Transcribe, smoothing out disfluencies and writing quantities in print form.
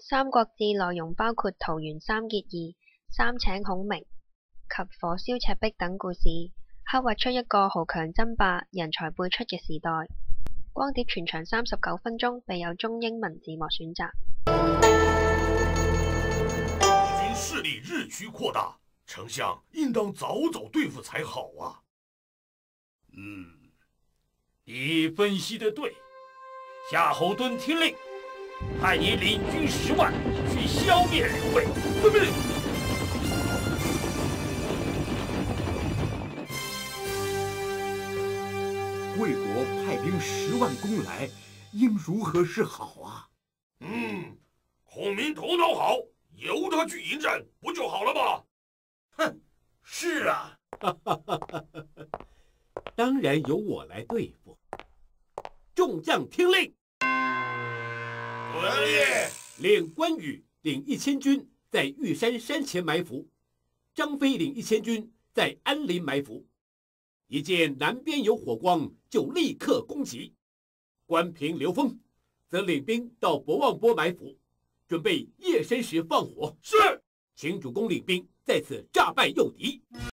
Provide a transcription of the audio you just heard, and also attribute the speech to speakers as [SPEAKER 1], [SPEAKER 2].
[SPEAKER 1] 《三國志》內容包括桃園三結義、三請孔明及火燒赤壁等故事，刻畫出一個豪強爭霸、人才輩出嘅時代。光碟全長39分鐘，備有中英文字幕選擇。
[SPEAKER 2] 国军势力日趋扩大，丞相应当早早对付才好啊。
[SPEAKER 3] 你分析的对，夏侯惇听令，派你领军10万去消灭刘备。遵命。
[SPEAKER 4] 魏国派兵10万攻来，应如何是好啊？
[SPEAKER 2] 孔明头脑好，由他去迎战不就好了吗？
[SPEAKER 3] 哼，是啊，
[SPEAKER 5] 当然由我来对付。众将听令，
[SPEAKER 2] 遵命。
[SPEAKER 5] 令关羽领1000军在玉山山前埋伏，张飞领1000军在安林埋伏。一见南边有火光，就立刻攻击。关平、刘封则领兵到博望坡埋伏，准备夜深时放火。
[SPEAKER 2] 是，
[SPEAKER 5] 请主公领兵在此诈败诱敌。